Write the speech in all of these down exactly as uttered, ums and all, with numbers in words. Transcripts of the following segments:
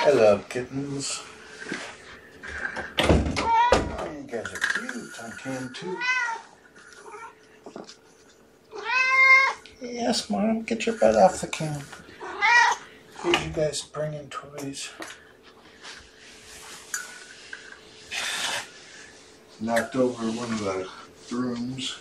Hello, kittens. Oh, you guys are cute on cam too. Yes, Mom, get your butt off the cam. Here's you guys bringing toys. Knocked over one of the brooms.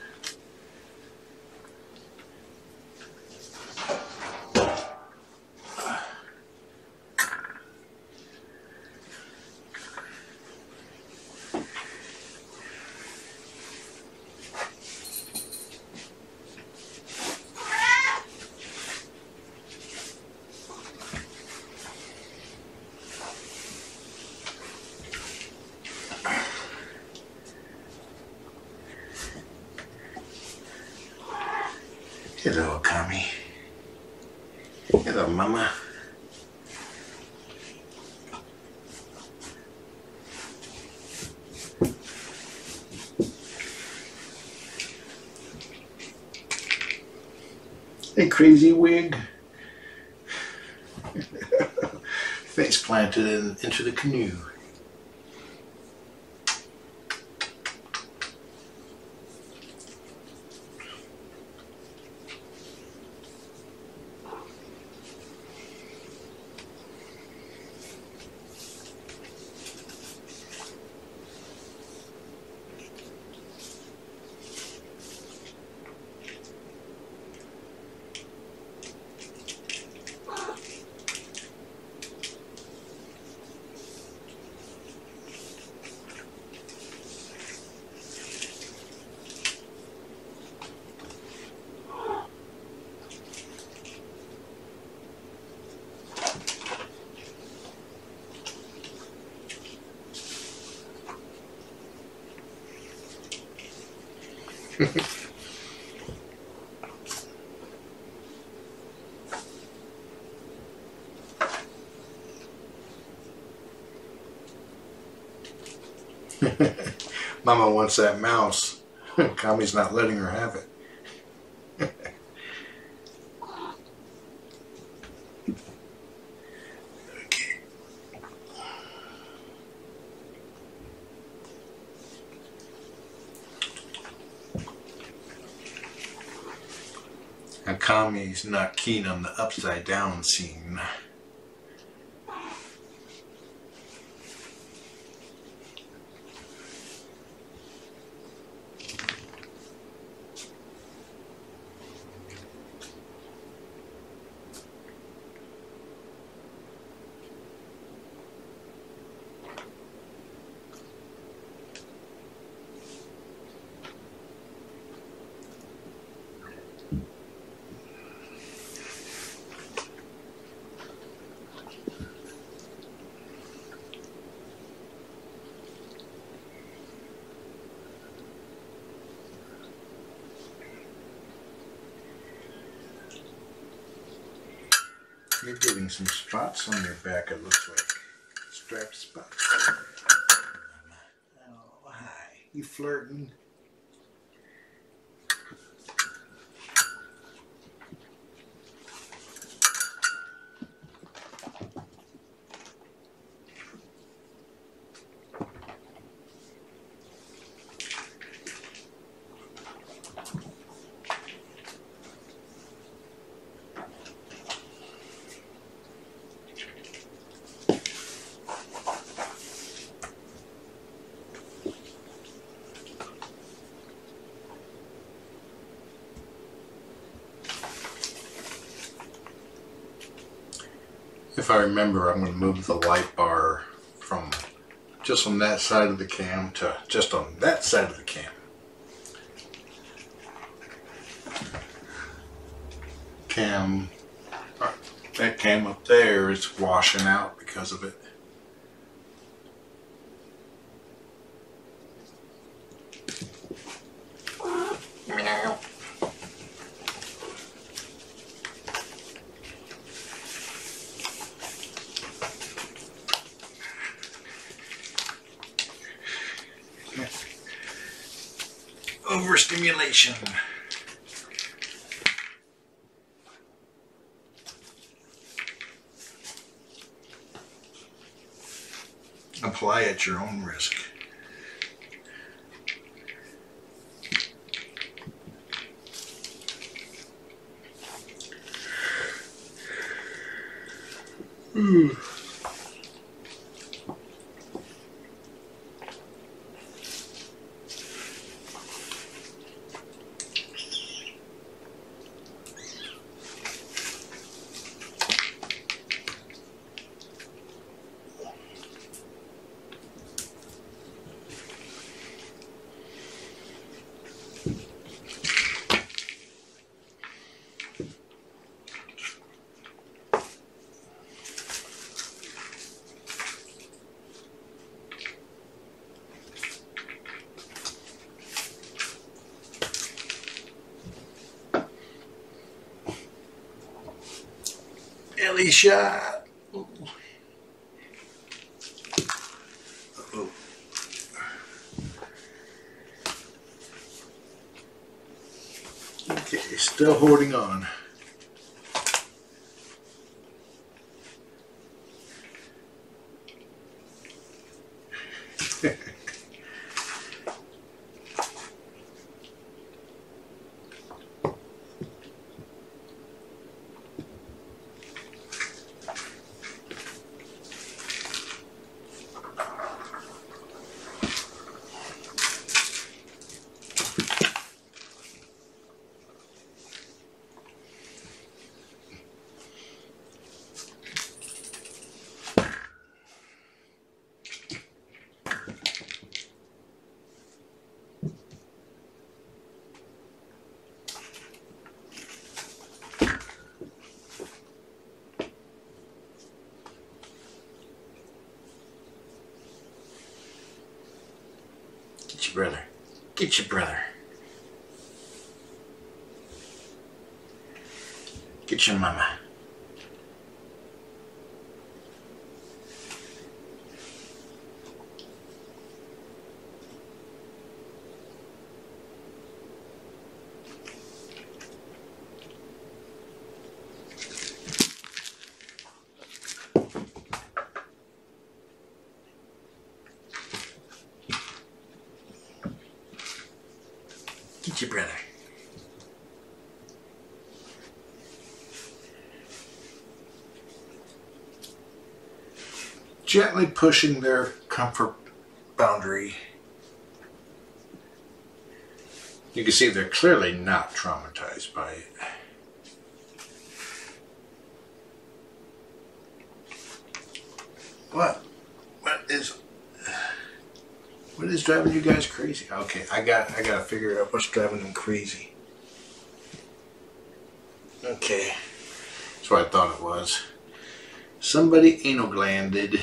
Hello, Occamy. Hello, Mama. Hey, crazy wig. Face planted in, into the canoe. Mama wants that mouse. Occamy's not letting her have it. Okay. Occamy's not keen on the upside down scene. You're getting some spots on your back, it looks like. Striped spots. Oh, hi. You flirting? If I remember, I'm going to move the light bar from just on that side of the cam to just on that side of the cam. Cam, that cam up there is washing out because of it. Meow. Overstimulation. apply at your own risk. Mm. Alicia. Uh oh. Okay, still holding on. Get your brother. Get your brother. Get your mama. Get your brother. Gently pushing their comfort boundary. You can see they're clearly not traumatized by it. What? What is... What is driving you guys crazy? Okay, I got I gotta figure out what's driving them crazy. Okay. That's what I thought it was. Somebody anal glanded.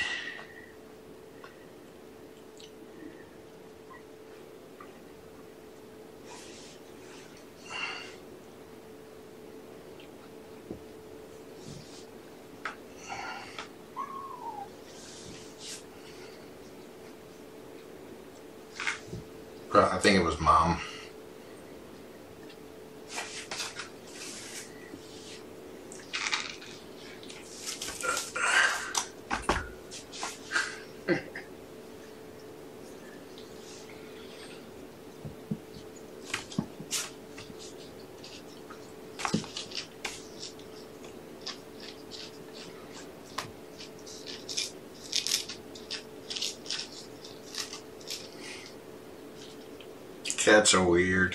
I think it was Mom. Cats are weird.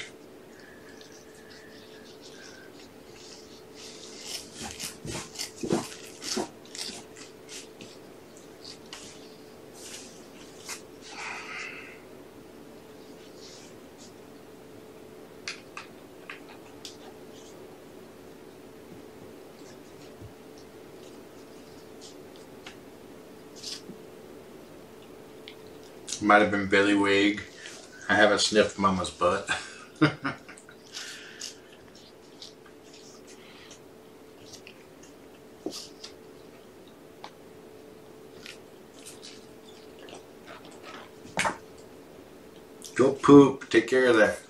Might have been Billywig. I haven't sniffed Mama's butt. Go poop. Take care of that.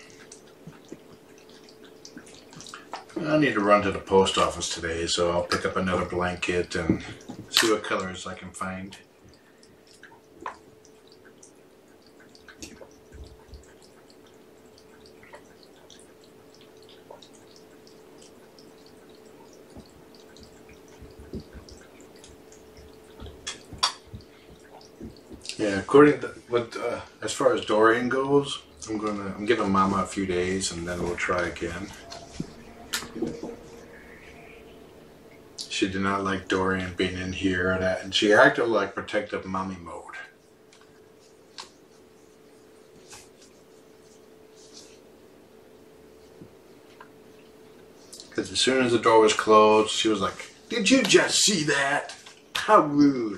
I need to run to the post office today, so I'll pick up another blanket and see what colors I can find. according to what, uh, as far as Dorian goes, I'm gonna, I'm giving Mama a few days and then we'll try again. She did not like Dorian being in here or that, and she acted like protective mommy mode. Because as soon as the door was closed, she was like, "Did you just see that? How rude."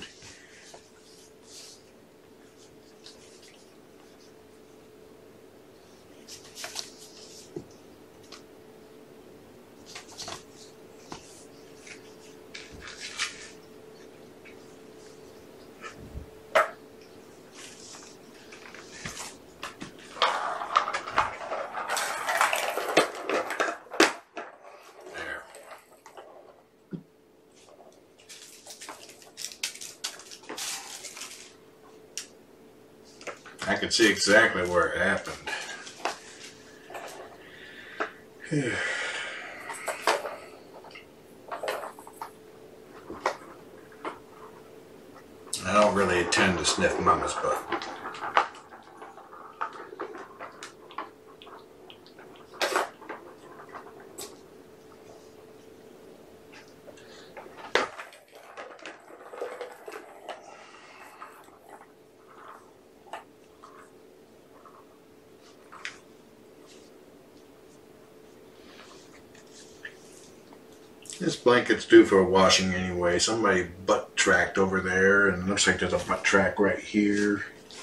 I could see exactly where it happened. I don't really intend to sniff Mama's butt. This blanket's due for a washing anyway. Somebody butt tracked over there, and it looks like there's a butt track right here.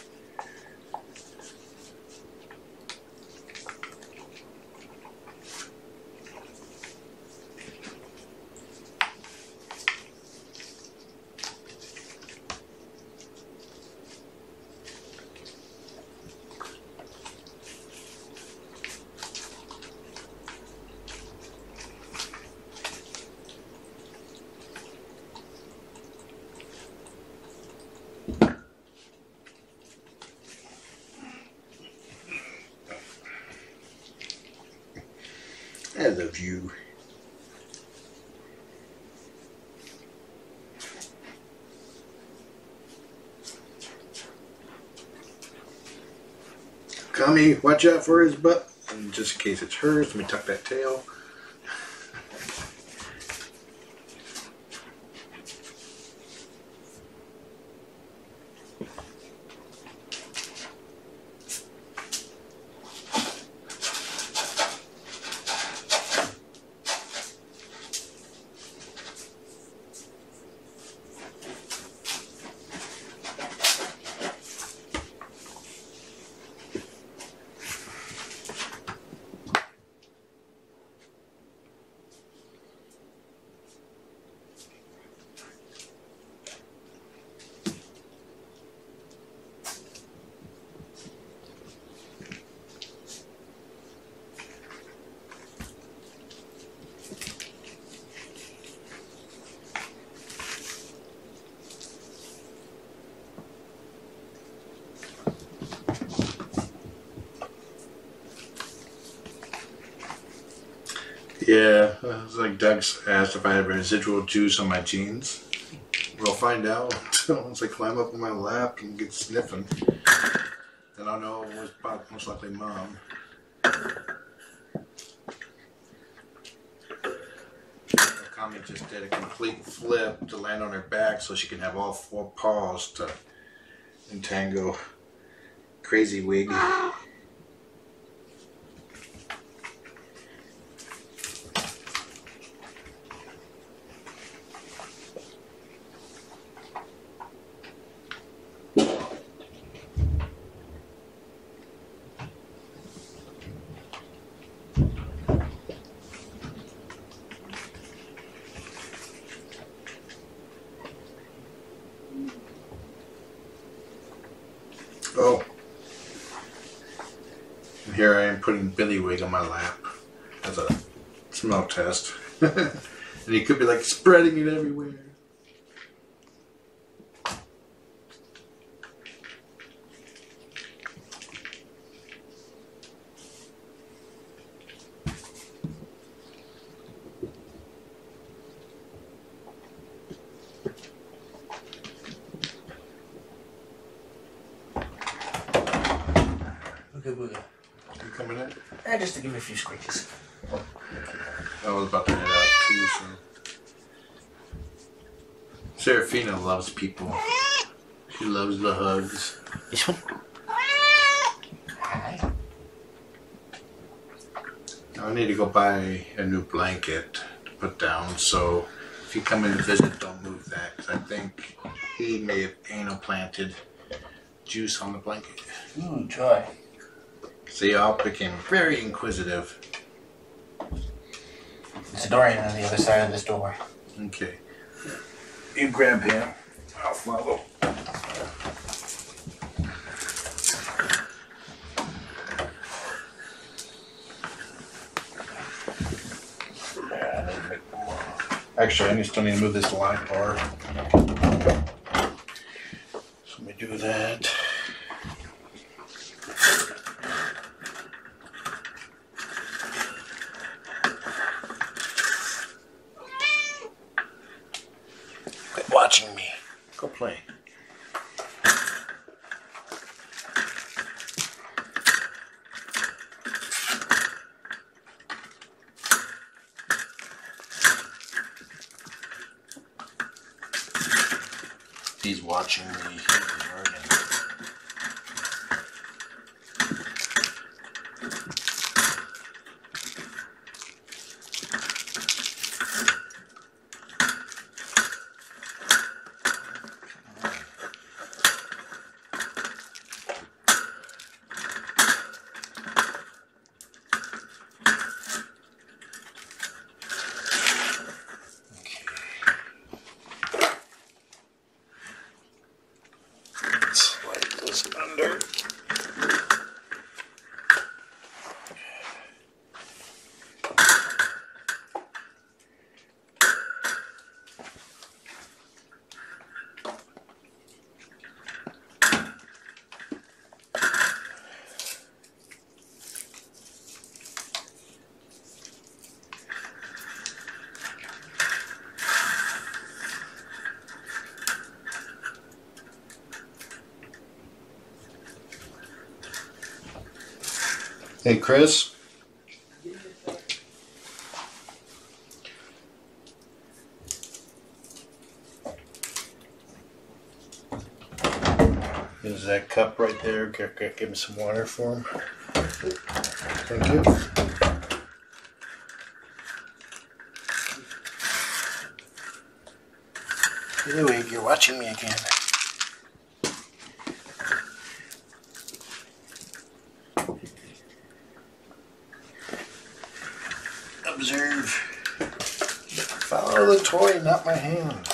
I love you. Occamy, watch out for his butt. And just in case it's hers, let me tuck that tail. Yeah, it's like Doug's asked if I have residual juice on my jeans. We'll find out once I climb up on my lap and get sniffing. Then I'll know it was most likely Mom. Occamy just did a complete flip to land on her back so she can have all four paws to entangle Crazy Wig. Oh, and here I am putting Billywig on my lap as a smell test. And he could be like spreading it everywhere. moving it? Eh, just to give it a few scratches. I was about to head out too, so. Seraphina loves people. She loves the hugs. This one? Hi. I need to go buy a new blanket to put down, so if you come in to visit, don't move that, because I think he may have anal planted juice on the blanket. Ooh, try. So y'all became very inquisitive. There's a Dorian on the other side of this door. Okay. You grab him. I'll follow. Yeah, I need to make more. Actually, I still need to move this light bar. So let me do that. Quit watching me. Go play. He's watching me. He's learning. Under. Hey, Chris. Is that cup right there? Give, give me some water for him. Thank you. Billywig, you're watching me again. Observe. Follow the toy, not my hand.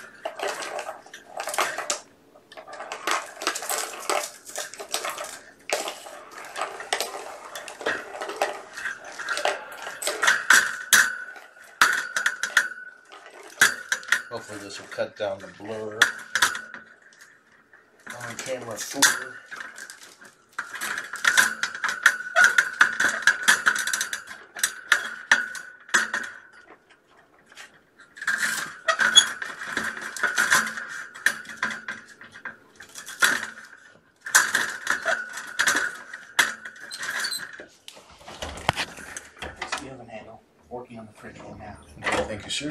Hopefully this will cut down the blur on camera four. Working on the fridge right now. Okay, thank you, sir.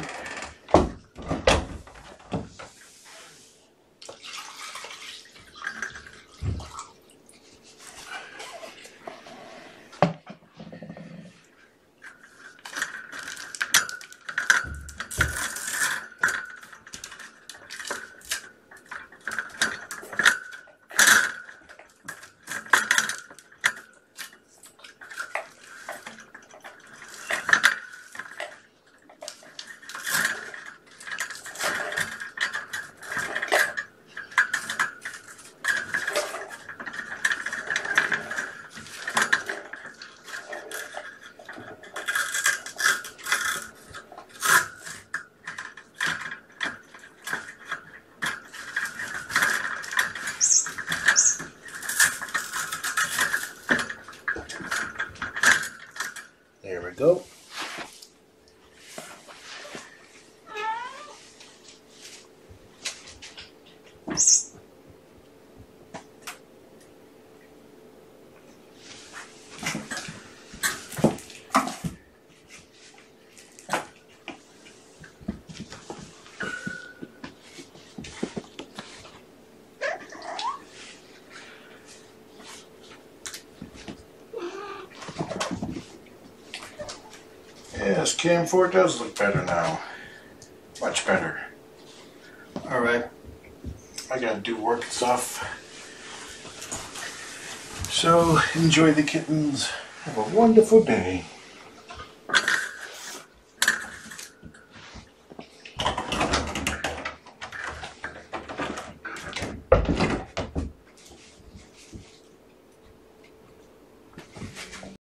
There we go. Yes, cam four does look better now. Much better. Alright. I gotta do work stuff. So, enjoy the kittens. Have a wonderful day.